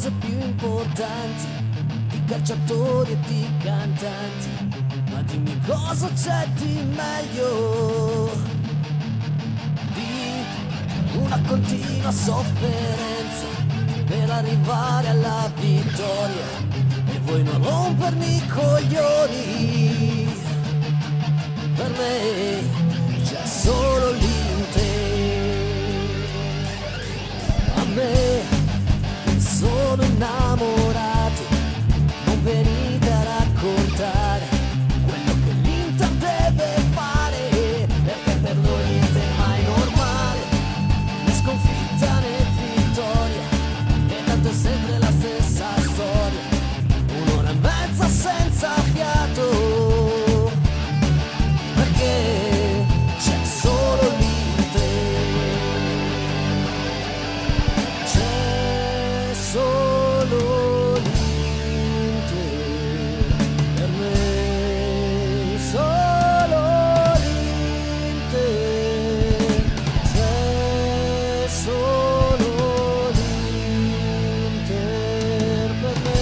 cose più importanti, di calciatori e di cantanti, ma dimmi cosa c'è di meglio di una continua sofferenza per arrivare alla vittoria e voi non rompermi i coglioni. Per me c'è solo l'Inter, a me che sono innamorato, non venite a raccontare quello che l'Inter deve fare, perché per noi l'Inter mai normale, né sconfitta né vittoria, e tanto è sempre la stessa storia, un'ora e mezza senza fiato, perché c'è solo l'Inter, c'è solo l'Inter, per me solo l'Inter, c'è solo l'Inter per me.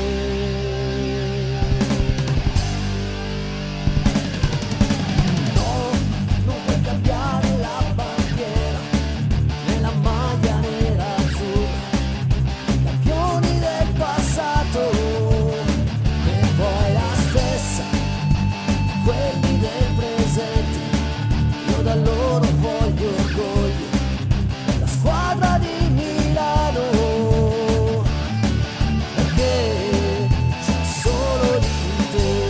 No, non puoi cambiare la bandiera né la maglia nera azzurra, i campioni del passato e poi la stessa di quelli del presente. Io da loro voglio orgoglio, la squadra di Milano, perché c'è solo l'Inter.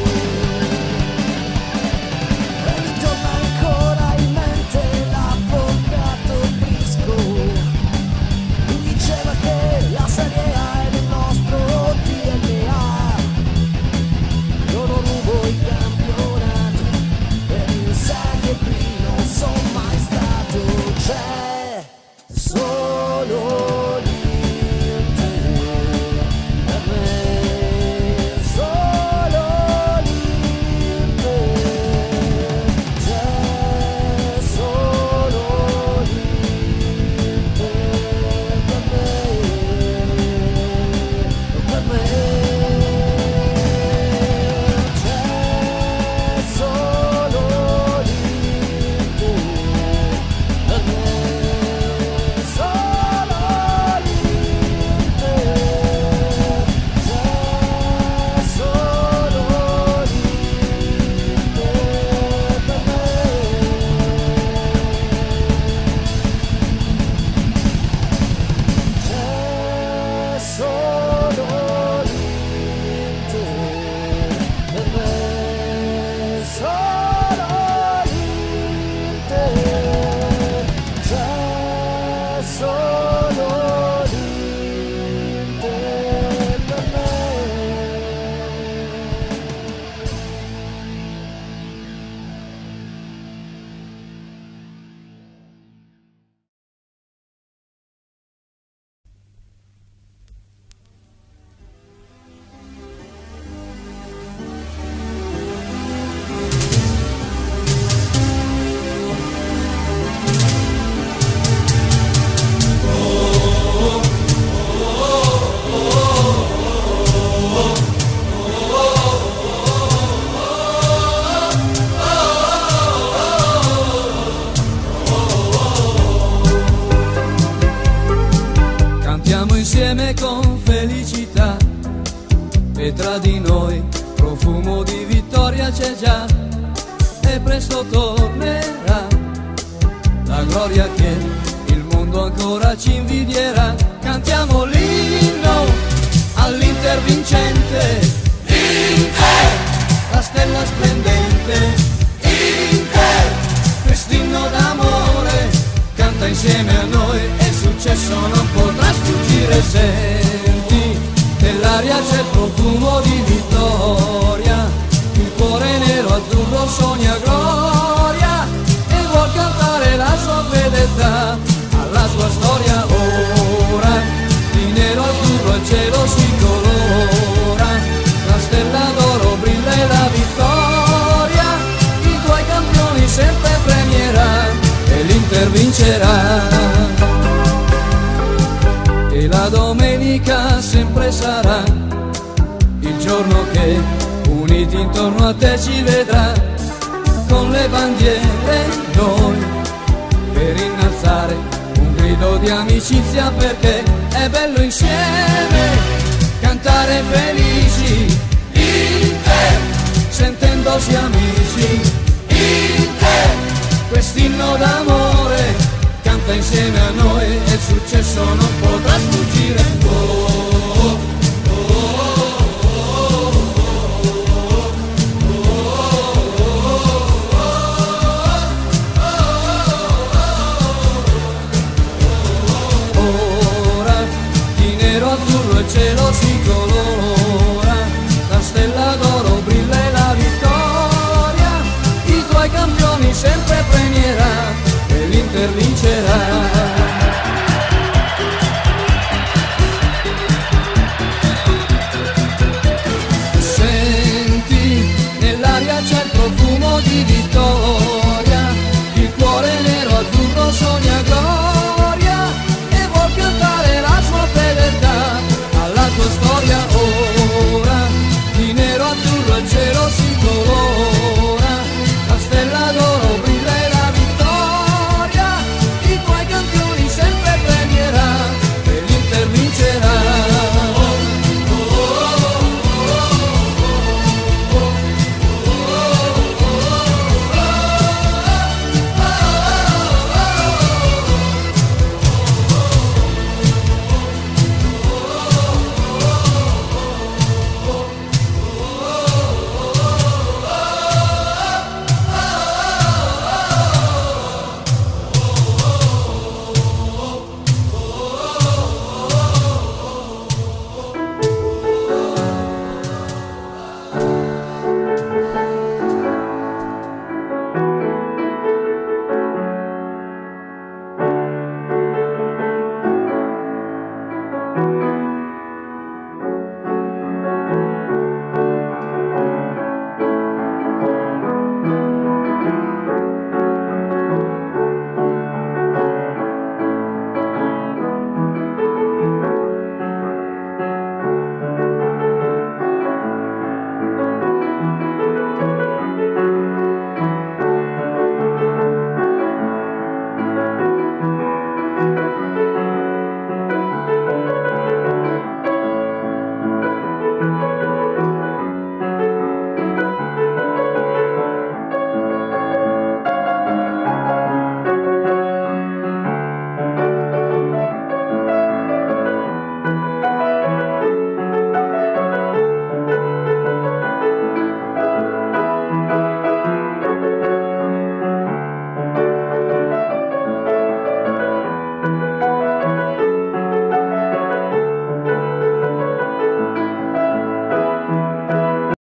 E mi torna ancora in mente l'avvocato Brisco, lui diceva che la Serie A è nel nostro DNA. Io non rubo il campionato, per in Serie B non sono mai stato. C'è solo l'Inter, per me solo l'Inter, c'è solo l'Inter, per me, c'è solo l'Inter, per me solo l'Inter, c'è Cantiamo insieme con felicità e tra di noi profumo di vittoria c'è già e presto tornerà la gloria che il mondo ancora ci invidierà. Cantiamo l'inno all'Inter vincente, Inter, la stella splendente, Inter, quest'inno d'amore, canta insieme a noi e il successo non potrà sfuggire. Senti, nell'aria c'è il profumo di vittoria, il cuore nero azzurro sogna gloria e vuol cantare la sua fedeltà alla sua storia. Ora di nero azzurro il cielo si colora, la stella d'oro brilla e la vittoria, i tuoi campioni sempre premierà e l'Inter vincerà. E la domenica sempre sarà il giorno che uniti intorno a te ci vedrà, con le bandiere noi, per innalzare un grido di amicizia, perché è bello insieme cantare felici in te, sentendosi amici in te. Quest'inno d'amore canta insieme a noi e il successo non potrà sfuggire. Ora di nero, azzurro il cielo si colora, la stella d'oro brilla e la vittoria, i tuoi campioni sempre premierà e l'Inter vincerà. Senti, nell'aria c'è il profumo di vittoria, il cuore nero azzurro sogna gloria e vuol cantare la sua fedeltà alla tua storia. Ora di nero azzurro il cielo si colora,